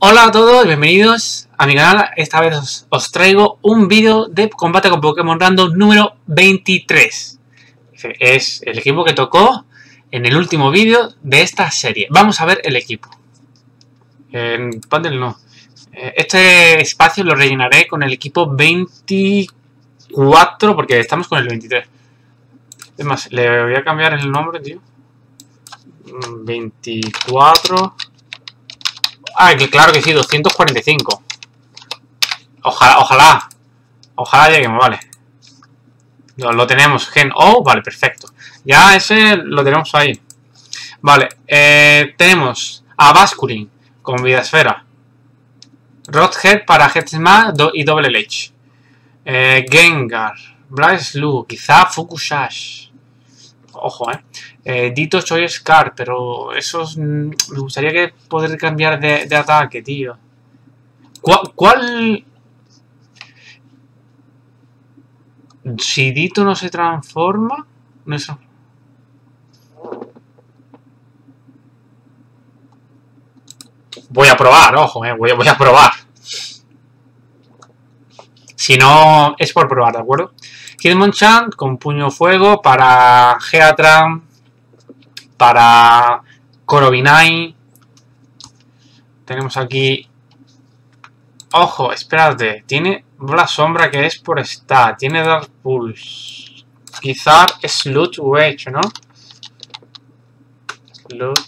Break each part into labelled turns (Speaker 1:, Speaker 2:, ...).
Speaker 1: Hola a todos, bienvenidos a mi canal. Esta vez os traigo un vídeo de combate con Pokémon Random número 23. Es el equipo que tocó en el último vídeo de esta serie. Vamos a ver el equipo. En panel no. Este espacio lo rellenaré con el equipo 24 porque estamos con el 23. Es más, le voy a cambiar el nombre, tío. 24... Ah, claro que sí, 245. Ojalá lleguemos, vale. Lo tenemos, Gen O, vale, perfecto. Ya ese lo tenemos ahí. Vale, tenemos a Basculin con Vida Esfera. Rodhead para Headsma y Double H. Gengar, Blaze, quizá Fukusash. Ojo, Dito Choy Scar, pero esos me gustaría que poder cambiar de ataque, tío. ¿Cuál? Si Dito no se transforma, no es... Voy a probar, ojo, voy a probar. Si no, es por probar, ¿de acuerdo? Hitmonchan con Puño Fuego para Heatran, para Corobinai. Tenemos aquí... Ojo, espérate. Tiene la sombra que es por esta. Tiene Dark Pulse. Quizá Sludge Wedge, ¿no? Sludge.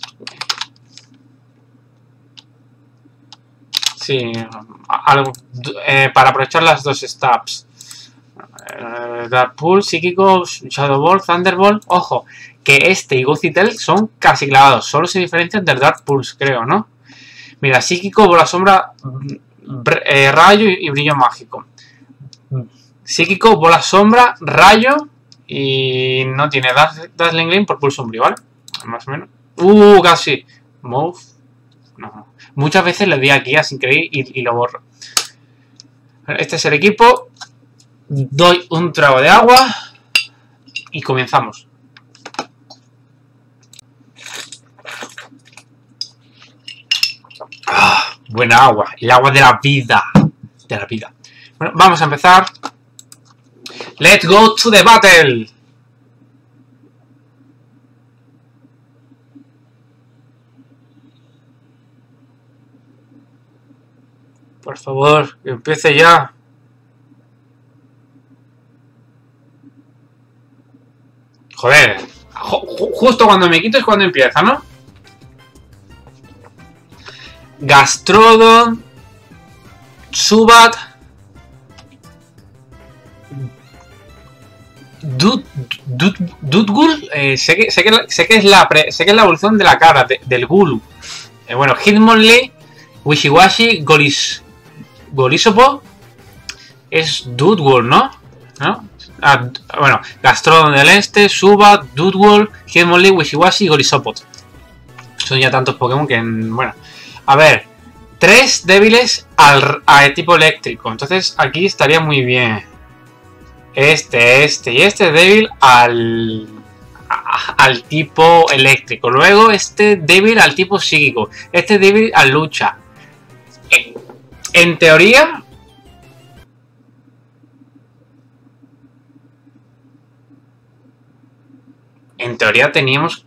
Speaker 1: Sí, algo, para aprovechar las dos stabs. Dark Pulse, Psíquico, Shadow Ball, Thunderbolt. Ojo, que este y Gothitelle son casi clavados. Solo se diferencian del Dark Pulse, creo, ¿no? Mira, Psíquico, Bola Sombra, Rayo y Brillo Mágico. Psíquico, Bola Sombra, Rayo y no tiene Dazzling Gleam por Pulso Sombrío, ¿vale? Más o menos. Casi. Move. No. Muchas veces le di aquí a sin querer y lo borro. Este es el equipo. Doy un trago de agua y comenzamos. Buena agua, el agua de la vida. Bueno, vamos a empezar. Let's go to the battle. Por favor, que empiece ya. Joder, justo cuando me quito es cuando empieza, ¿no? Gastrodon, Zubat, Dutgul, sé que es la evolución de la cara del Gulu. Bueno, Hitmonlee, Wishiwashi, Golisopo es Dutgul, ¿no? Bueno, Gastrodon del Este, Zubat, Dutgul, Hitmonlee, Wishiwashi y Golisopod. Son ya tantos Pokémon que, bueno. A ver, 3 débiles al tipo eléctrico. Entonces aquí estaría muy bien. Este y este débil al tipo eléctrico. Luego este débil al tipo psíquico. Este débil al lucha. En teoría... teníamos...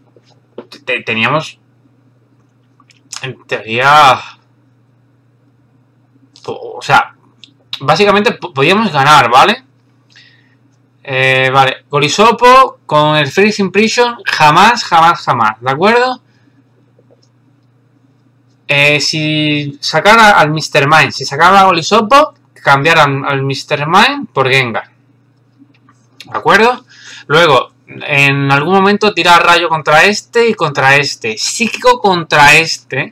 Speaker 1: En teoría... O sea, básicamente podíamos ganar, ¿vale? Vale, Golisopo con el Freeze Impression jamás, ¿de acuerdo? Si sacara al Mr. Mime, si sacara a Golisopo, cambiaran al Mr. Mime por Gengar. ¿De acuerdo? Luego, en algún momento tirar rayo contra este y contra este. Psíquico contra este.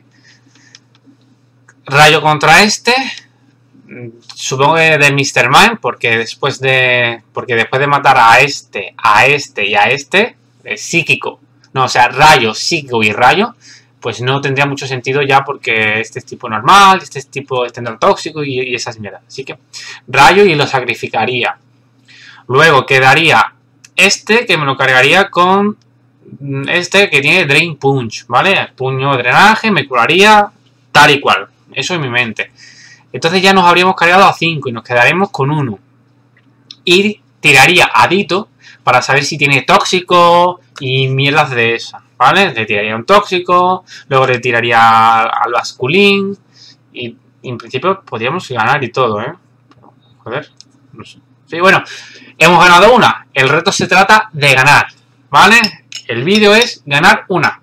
Speaker 1: Rayo contra este. Supongo que de Mr. Mime, porque después de matar a este y a este, psíquico. No, o sea, rayo, psíquico y rayo, pues no tendría mucho sentido ya porque este es tipo normal, este es tipo extendor tóxico y esas mierdas. Así que rayo y lo sacrificaría. Luego quedaría este que me lo cargaría con este que tiene Drain Punch, ¿vale? Puño de drenaje, me curaría tal y cual. Eso en mi mente. Entonces ya nos habríamos cargado a 5 y nos quedaremos con 1. Y tiraría a Ditto para saber si tiene tóxico y mierdas de esas, ¿vale? Le tiraría un tóxico, luego le tiraría al Basculín y en principio podríamos ganar y todo, ¿eh? Joder, no sé. Sí, bueno, hemos ganado una. El reto se trata de ganar, ¿vale? El vídeo es ganar una.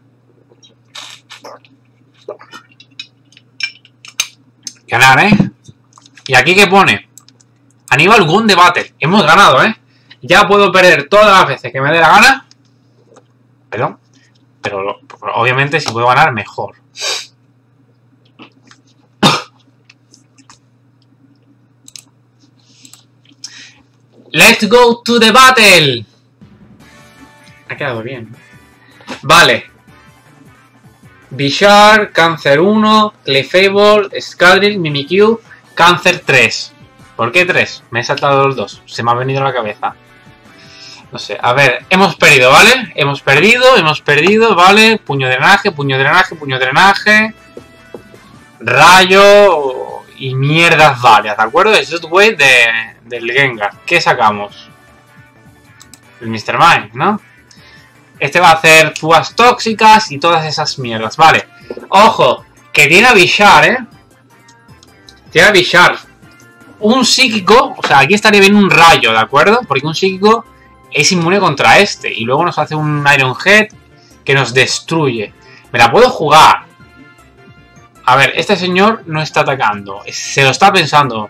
Speaker 1: Ganar, ¿eh? Y aquí que pone Aníbal won the battle. Hemos ganado, ¿eh? Ya puedo perder todas las veces que me dé la gana. Perdón. Pero obviamente si puedo ganar, mejor. Let's go to the battle. Ha quedado bien. Vale. Bishar, Cáncer 1, Clefable, Scadrill, Mimikyu, Cáncer 3. ¿Por qué 3? Me he saltado los 2. Se me ha venido a la cabeza. No sé. A ver, hemos perdido, ¿vale? Hemos perdido, ¿vale? Puño drenaje, puño drenaje, puño drenaje. Rayo y mierdas varias, ¿de acuerdo? Es just way del Gengar. ¿Qué sacamos? El Mr. Mime, ¿no? Este va a hacer púas tóxicas y todas esas mierdas, vale. Ojo, que tiene a Bishar, ¿eh? Tiene a Bishar. Un psíquico, o sea, aquí estaría bien un rayo, ¿de acuerdo? Porque un psíquico es inmune contra este. Y luego nos hace un Iron Head que nos destruye. Me la puedo jugar. A ver, este señor no está atacando. Se lo está pensando.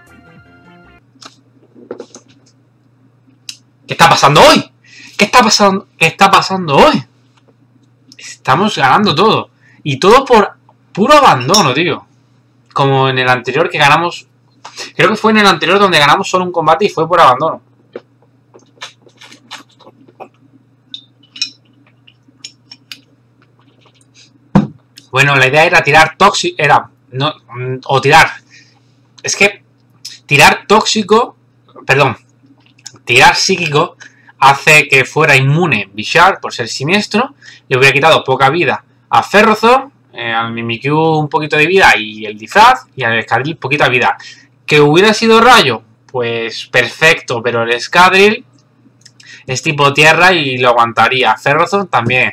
Speaker 1: ¿Qué está pasando hoy? ¿Qué está pasando? ¿Qué está pasando hoy? Estamos ganando todo. Y todo por puro abandono, tío. Como en el anterior que ganamos. Creo que fue en el anterior donde ganamos solo un combate y fue por abandono. Bueno, la idea era tirar tóxico. O tirar. Es que tirar tóxico. Perdón. Tirar psíquico hace que fuera inmune Bishar por ser siniestro. Le hubiera quitado poca vida a Ferrothorn. Al Mimikyu un poquito de vida y el disfraz. Y al Scadrill poquita vida. ¿Que hubiera sido rayo? Pues perfecto. Pero el Scadrill es tipo tierra y lo aguantaría. Ferrothorn también.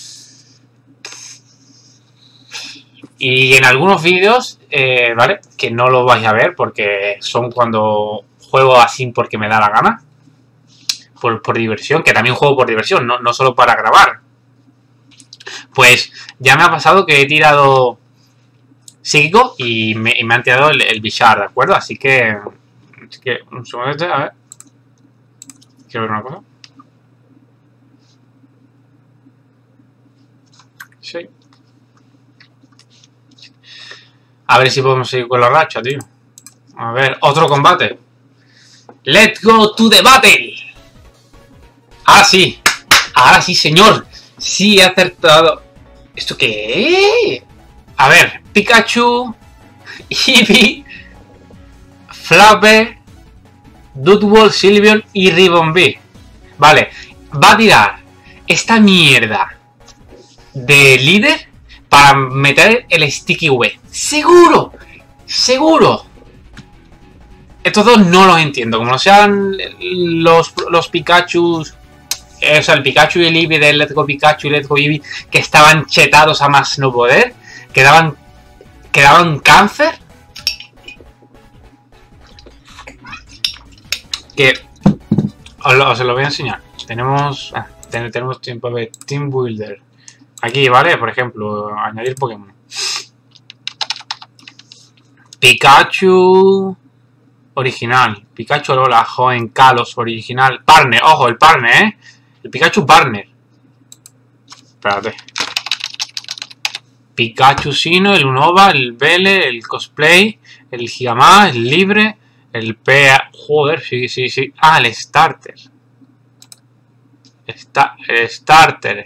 Speaker 1: Y en algunos vídeos, ¿vale? Que no lo vais a ver porque son cuando juego así porque me da la gana. Por diversión, que también juego por diversión, no solo para grabar. Pues ya me ha pasado que he tirado psíquico y me han tirado el Bishar, ¿de acuerdo? Así que un segundo, a ver. Quiero ver una cosa. Sí. A ver si podemos seguir con la racha, tío. A ver, otro combate. Let's go to the battle. Ahora sí, señor. Sí, he acertado. ¿Esto qué es? A ver, Pikachu, Eevee, Flapper, Dudwall, Sylveon y Ribombee. Vale, va a tirar esta mierda de líder para meter el Sticky Web. ¡Seguro! ¡Seguro! Estos dos no los entiendo. Como no sean los Pikachus. O sea, el Pikachu y el Eevee del Let's Go Pikachu y Let's Go Eevee, que estaban chetados a más no poder. Quedaban cáncer. Que os lo voy a enseñar. Tenemos tiempo de Team Builder. Aquí, ¿vale? Por ejemplo, añadir Pokémon. Pikachu original. Pikachu Alola, Joven, Kalos original. Partner, ojo, el partner, ¿eh? El Pikachu partner. Espérate. Pikachu Sino, el Unova, el Vele, el Cosplay, el Gigamá, el Libre, el PA. Joder, sí. Ah, el Starter. El Starter.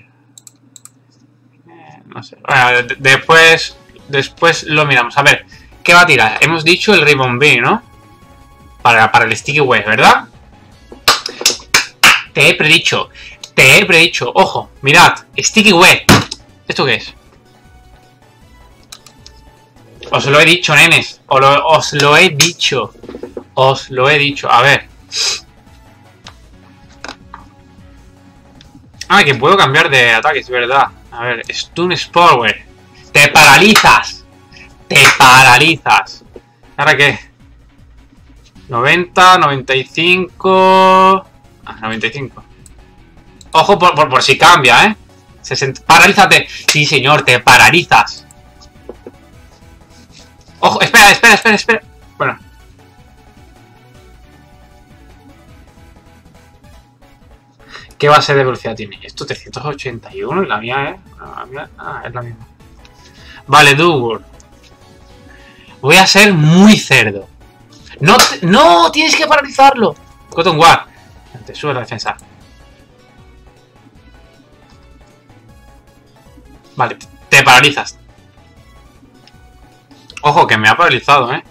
Speaker 1: No sé. Bueno, después lo miramos. A ver, ¿qué va a tirar? Hemos dicho el Ribombee, ¿no? Para el Sticky Web, ¿verdad? Te he predicho. Ojo, mirad. Sticky Web. ¿Esto qué es? Os lo he dicho, nenes. Os lo he dicho. Os lo he dicho. A ver. Ah, que puedo cambiar de ataque, es verdad. A ver, Stun Power. ¡Te paralizas! ¡Te paralizas! ¿Ahora qué? 90, 95... Ah, 95. Ojo por si cambia, ¿eh? Paralízate. Sí, señor, te paralizas. Ojo, espera. Bueno. ¿Qué base de velocidad tiene? Esto 381 y la mía, ¿eh? La mía, es la misma. Vale, Dugur. Voy a ser muy cerdo. ¡No! ¡Tienes que paralizarlo! Cotton War. Te sube la defensa. Vale, te paralizas. Ojo, que me ha paralizado, ¿eh?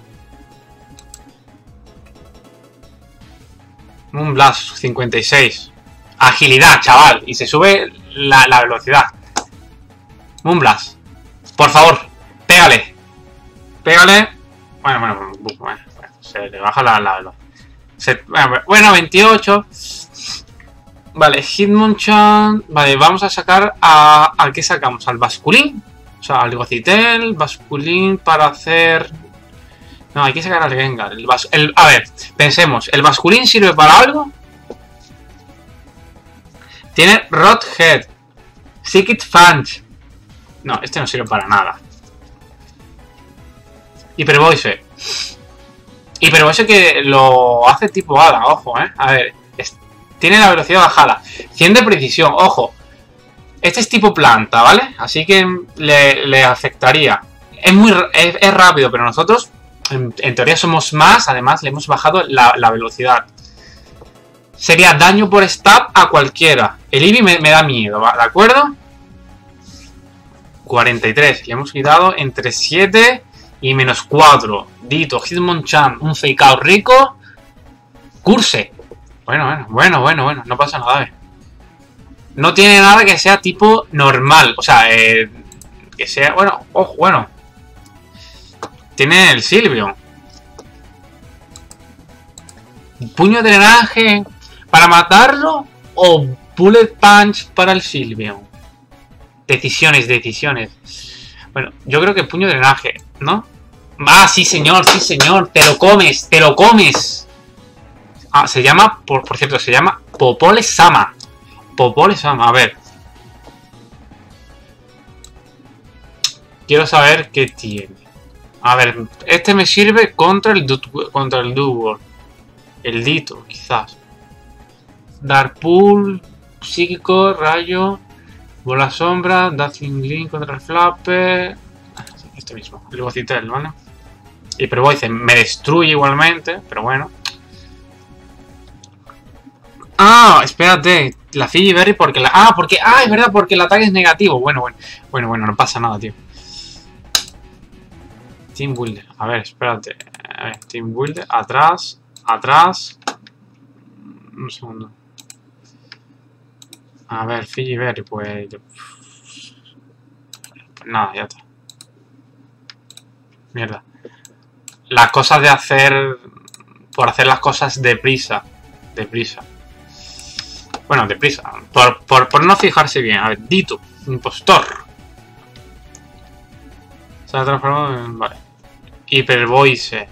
Speaker 1: Un Blast 56. Agilidad, chaval. Y se sube la velocidad. Moonblast. Por favor, pégale. Pégale. Bueno, se le baja la velocidad. Bueno, 28. Vale, Hitmonchan. Vale, vamos a sacar ¿al qué sacamos? Al Basculín. O sea, al Gocitel, Basculín para hacer... No, hay que sacar al Gengar. A ver, pensemos. ¿El Basculín sirve para algo? Tiene Rodhead. Psychic Punch. No, este no sirve para nada. Hypervoice. Hypervoice que lo hace tipo hada, ojo, A ver, tiene la velocidad bajada. 100 de precisión, ojo. Este es tipo planta, ¿vale? Así que le afectaría. Es rápido, pero nosotros, en teoría, somos más. Además, le hemos bajado la velocidad. Sería daño por stab a cualquiera. El Eevee me da miedo, ¿de acuerdo? 43. Le hemos quitado entre 7 y menos 4. Dito, Hitmonchan, un Fake Out rico. Curse. Bueno. No pasa nada, No tiene nada que sea tipo normal. O sea, que sea... Bueno. Tiene el Sylveon. Puño de drenaje para matarlo o Bullet Punch para el Sylveon. Decisiones. Bueno, yo creo que puño de drenaje, ¿no? Ah, sí señor. Te lo comes. Ah, se llama, por cierto, se llama Popole-sama. A ver. Quiero saber qué tiene. A ver, este me sirve contra el Duwar. El Dito, quizás. Darkpool, Psíquico, Rayo, Bola Sombra, Dazzling Link contra el Flapper. Este mismo, el Gocitel, ¿vale? Hypervoice me destruye igualmente, pero bueno. Ah, espérate. La Fiji Berry porque la... es verdad, porque el ataque es negativo. Bueno, no pasa nada, tío. Team Builder. A ver, espérate. Team Builder. Atrás. Un segundo. A ver, Fiji Berry, pues nada, ya está. Mierda. Las cosas de hacer... Por hacer las cosas deprisa. Bueno, deprisa. Por no fijarse bien. A ver, Dito. Impostor. Se ha transformado en... Vale. Hypervoice.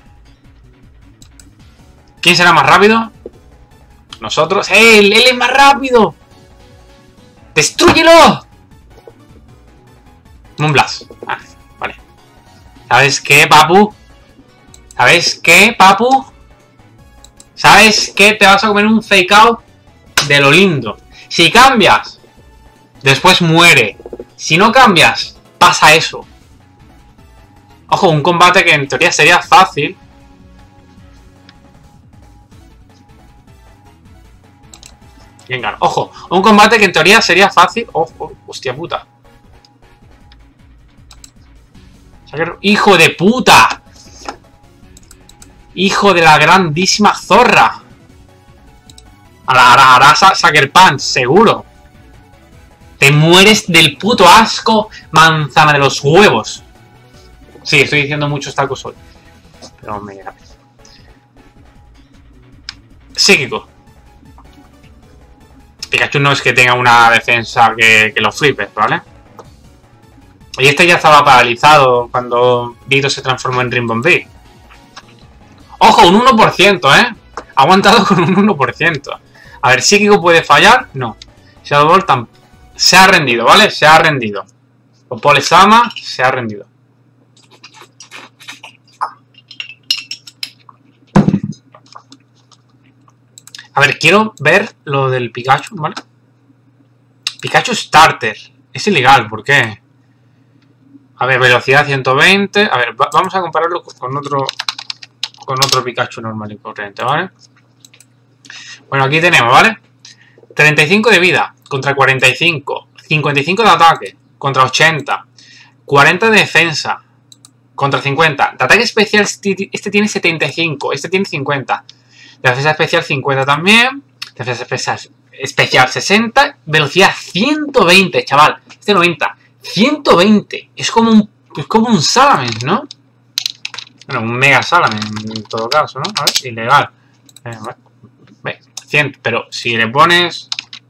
Speaker 1: ¿Quién será más rápido? Nosotros. ¡Él es más rápido! ¡Destrúyelo! Moonblast. Ah, vale. ¿Sabes qué, papu? ¿Sabes qué? Te vas a comer un fake out de lo lindo. Si cambias, después muere. Si no cambias, pasa eso. Ojo, un combate que en teoría sería fácil. Venga, ojo, un combate que en teoría sería fácil. Ojo, hostia puta. ¡Hijo de puta! ¡Hijo de la grandísima zorra! Hará Sucker Punch, seguro. Te mueres del puto asco, manzana de los huevos. Sí, estoy diciendo muchos tacos hoy. Pero me da. Psíquico. Pikachu no es que tenga una defensa que lo flipes, ¿vale? Y este ya estaba paralizado cuando Vito se transformó en Ribombee. ¡Ojo! Un 1%, ¿eh? Ha aguantado con un 1%. A ver, ¿Psíquico puede fallar? No. Shadow Ball se ha rendido, ¿vale? Se ha rendido. Popole-sama se ha rendido. A ver, quiero ver lo del Pikachu, ¿vale? Pikachu Starter. Es ilegal, ¿por qué? A ver, velocidad 120. A ver, vamos a compararlo con otro Pikachu normal y corriente, ¿vale? Bueno, aquí tenemos, ¿vale? 35 de vida contra 45. 55 de ataque contra 80. 40 de defensa contra 50. De ataque especial este tiene 75. Este tiene 50. De defensa especial 50 también. Defensa especial 60. Velocidad 120, chaval. Este 90. 120. Es como un Salamence, ¿no? Bueno, un Mega Salamence en todo caso, ¿no? A ver, ilegal. Ve, 100. Pero si le pones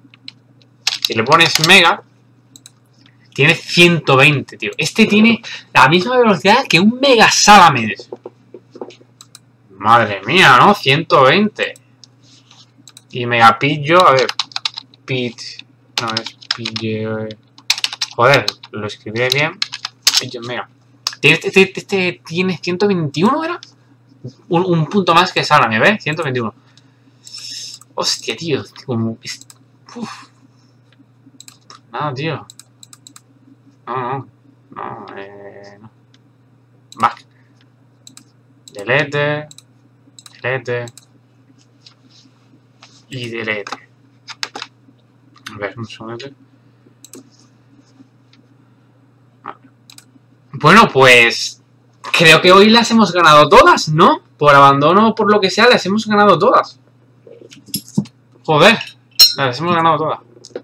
Speaker 1: Mega, tiene 120, tío. Este tiene la misma velocidad que un Mega Salamence. Madre mía, ¿no? 120. Y Mega Pillo, a ver. No, es Pillo. Joder, lo escribí bien. Pillo Mega. Este tiene 121, ¿era? Un punto más que Salamence, ¿ves? 121. Hostia, tío. Como... Uf. Nada, tío. No. Back. Delete. Y delete. A ver, un segundo. Bueno, pues creo que hoy las hemos ganado todas, ¿no? Por abandono o por lo que sea, las hemos ganado todas. Joder, las hemos ganado todas.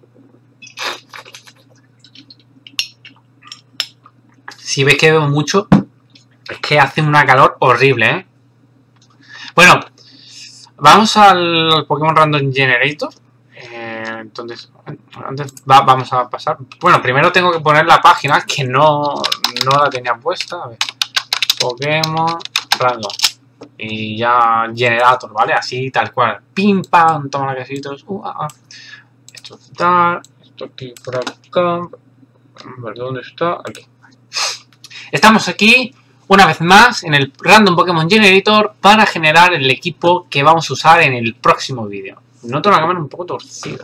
Speaker 1: Si veis que bebo mucho, es que hace una calor horrible, ¿eh? Bueno, vamos al Pokémon Random Generator. Entonces, antes vamos a pasar. Bueno, primero tengo que poner la página que no la tenía puesta. A ver, Pokémon Random. Y ya Generator, ¿vale? Así, tal cual. Pim, pam, toma quesitos. Esto está. Esto aquí por acá. A ver, ¿dónde está? Aquí. Estamos aquí, una vez más, en el Random Pokémon Generator para generar el equipo que vamos a usar en el próximo vídeo. Noto la cámara un poco torcida.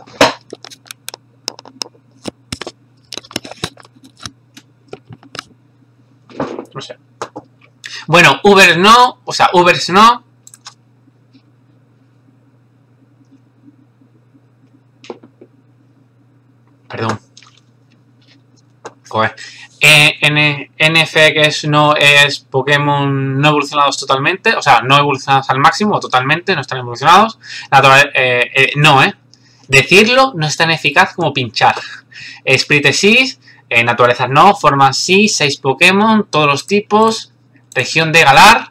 Speaker 1: No sé. Bueno, Ubers no. Perdón. Joder. NFX no es Pokémon no evolucionados totalmente. O sea, no evolucionados al máximo o totalmente. No están evolucionados. No, decirlo no es tan eficaz como pinchar. Sprite sí. Naturaleza no. Forma sí. 6 Pokémon. Todos los tipos. Región de Galar.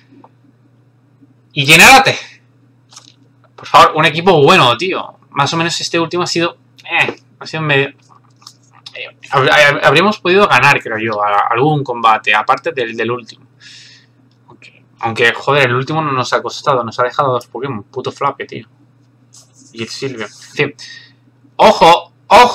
Speaker 1: Y Genérate. Por favor, un equipo bueno, tío. Más o menos este último ha sido medio... Habríamos podido ganar, creo yo, algún combate, aparte del último. Aunque, joder, el último no nos ha costado, nos ha dejado 2 Pokémon. Puto Flappy, tío. Y Silvio. En fin. ¡Ojo!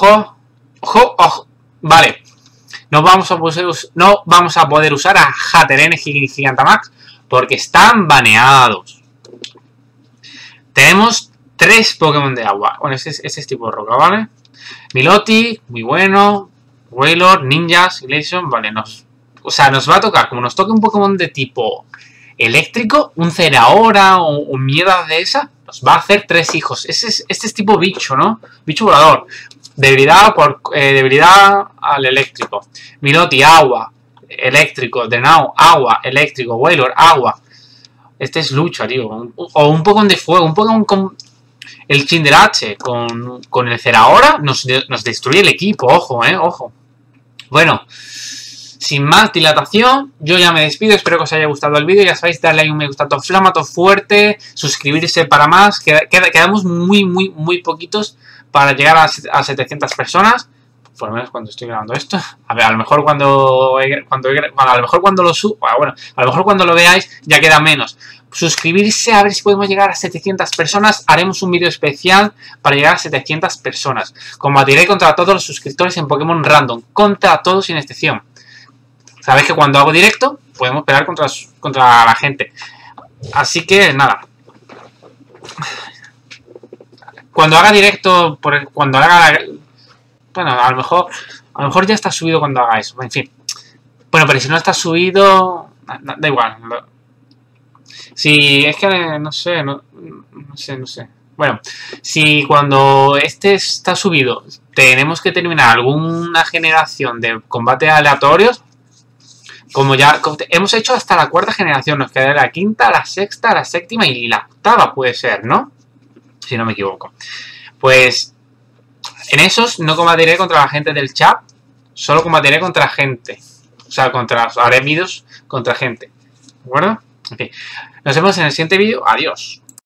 Speaker 1: Vale. No vamos a poder usar a Hatterene y Gigantamax porque están baneados. Tenemos 3 Pokémon de agua. Bueno, ese es tipo de roca, ¿vale? Miloti, muy bueno. Wailord, Ninjas, Glaceon, vale, nos va a tocar, como nos toque un Pokémon de tipo eléctrico, un Zeraora o mierda de esa, nos va a hacer 3 hijos. Este es tipo bicho, ¿no? Bicho volador. Debilidad al eléctrico. Miloti, agua, eléctrico. Drenao, agua, eléctrico. Wailord, agua. Este es lucha, tío. O un Pokémon de fuego, un Pokémon con... El Chinderache con el Zeraora nos destruye el equipo, ojo, ojo. Bueno, sin más dilatación, yo ya me despido. Espero que os haya gustado el vídeo. Ya sabéis, darle ahí un me gusta todo flama, todo fuerte, suscribirse para más. Quedamos muy poquitos para llegar a 700 personas. Por lo menos cuando estoy grabando esto. A ver, a lo mejor cuando lo subo, bueno, a lo mejor cuando lo veáis ya queda menos. Suscribirse, a ver si podemos llegar a 700 personas. Haremos un vídeo especial para llegar a 700 personas. Combatiré contra todos los suscriptores en Pokémon Random. Contra todos sin excepción. Sabéis que cuando hago directo podemos pelear contra la gente. Así que nada. Cuando haga directo, cuando haga... Bueno, a lo mejor ya está subido cuando haga eso. En fin. Bueno, pero si no está subido... Da igual. Si es que no sé. Bueno, si cuando este está subido tenemos que terminar alguna generación de combate aleatorios, como ya hemos hecho hasta la 4ª generación, nos queda la 5ª, la 6ª, la 7ª y la 8ª puede ser, ¿no? Si no me equivoco. Pues en esos no combatiré contra la gente del chat, solo combatiré contra gente. O sea, haré vídeos contra gente. ¿De acuerdo? En fin. Nos vemos en el siguiente vídeo. Adiós.